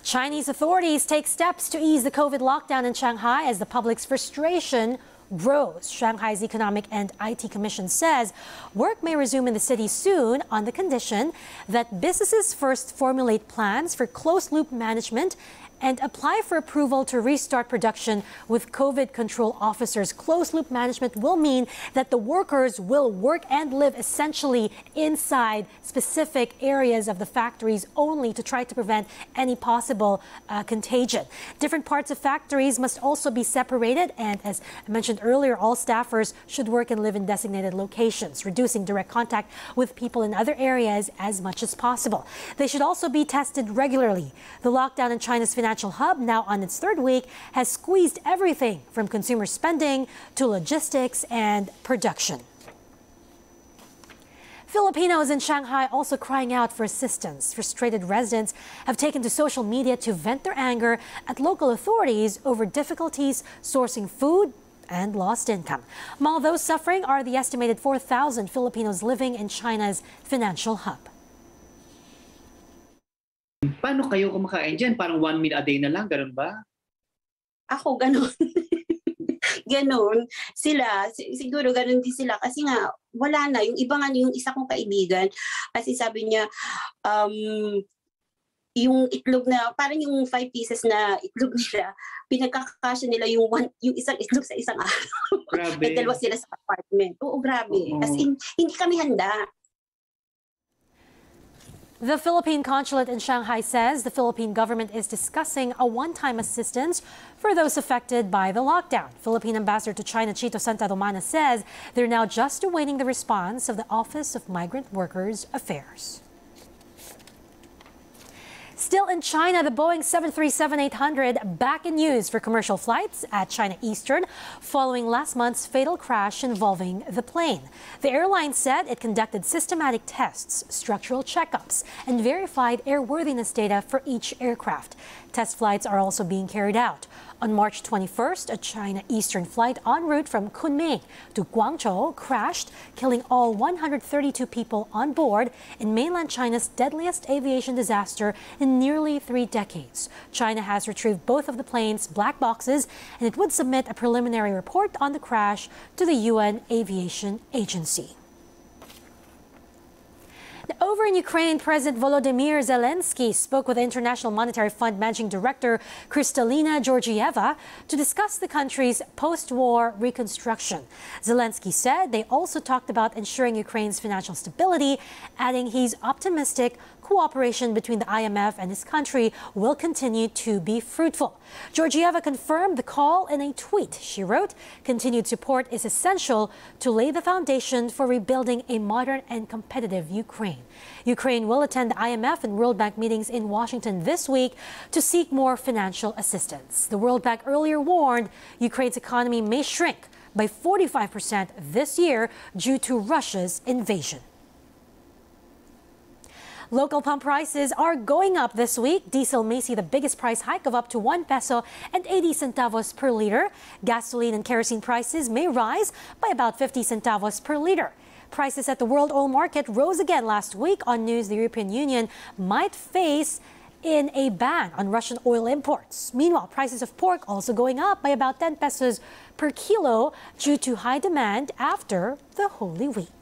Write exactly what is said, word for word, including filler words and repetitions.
Chinese authorities take steps to ease the COVID lockdown in Shanghai as the public's frustration grows. Shanghai's Economic and I T Commission says work may resume in the city soon on the condition that businesses first formulate plans for closed-loop management and apply for approval to restart production with COVID control officers. Closed-loop management will mean that the workers will work and live essentially inside specific areas of the factories only to try to prevent any possible uh, contagion. Different parts of factories must also be separated, and as I mentioned earlier, all staffers should work and live in designated locations, reducing direct contact with people in other areas as much as possible. They should also be tested regularly. The lockdown in China's financial hub, now on its third week, has squeezed everything from consumer spending to logistics and production. Filipinos in Shanghai also crying out for assistance. Frustrated residents have taken to social media to vent their anger at local authorities over difficulties sourcing food and lost income. Among those suffering are the estimated four thousand Filipinos living in China's financial hub. Paano kayo kumakain dyan? Parang one meal a day na lang, ganun ba? Ako, ganun. Ganun. Sila, siguro ganun din sila. Kasi nga, wala na. Yung iba nga, yung isa kong kaibigan, kasi sabi niya, um, yung itlog na, parang yung five pieces na itlog nila, pinagkakasya nila yung, one, yung isang itlog sa isang araw. Grabe. Nagdalawa sila sa apartment. Oo, grabe. Oo. As in, hindi kami handa. The Philippine consulate in Shanghai says the Philippine government is discussing a one-time assistance for those affected by the lockdown. Philippine ambassador to China, Chito Santa Romana, says they're now just awaiting the response of the Office of Migrant Workers Affairs. Still in China, the Boeing seven thirty-seven eight hundred back in use for commercial flights at China Eastern following last month's fatal crash involving the plane. The airline said it conducted systematic tests, structural checkups, and verified airworthiness data for each aircraft. Test flights are also being carried out. On March twenty-first, a China Eastern flight en route from Kunming to Guangzhou crashed, killing all one hundred thirty-two people on board in mainland China's deadliest aviation disaster in nearly three decades. China has retrieved both of the plane's black boxes, and it would submit a preliminary report on the crash to the U N Aviation Agency. Over in Ukraine, President Volodymyr Zelensky spoke with International Monetary Fund Managing Director Kristalina Georgieva to discuss the country's post-war reconstruction. Zelensky said they also talked about ensuring Ukraine's financial stability, adding he's optimistic cooperation between the I M F and his country will continue to be fruitful. Georgieva confirmed the call in a tweet. She wrote, "Continued support is essential to lay the foundation for rebuilding a modern and competitive Ukraine." Ukraine will attend the I M F and World Bank meetings in Washington this week to seek more financial assistance. The World Bank earlier warned Ukraine's economy may shrink by forty-five percent this year due to Russia's invasion. Local pump prices are going up this week. Diesel may see the biggest price hike of up to one peso and eighty centavos per liter. Gasoline and kerosene prices may rise by about fifty centavos per liter. Prices at the world oil market rose again last week on news the European Union might face in a ban on Russian oil imports. Meanwhile, prices of pork also going up by about ten pesos per kilo due to high demand after the Holy Week.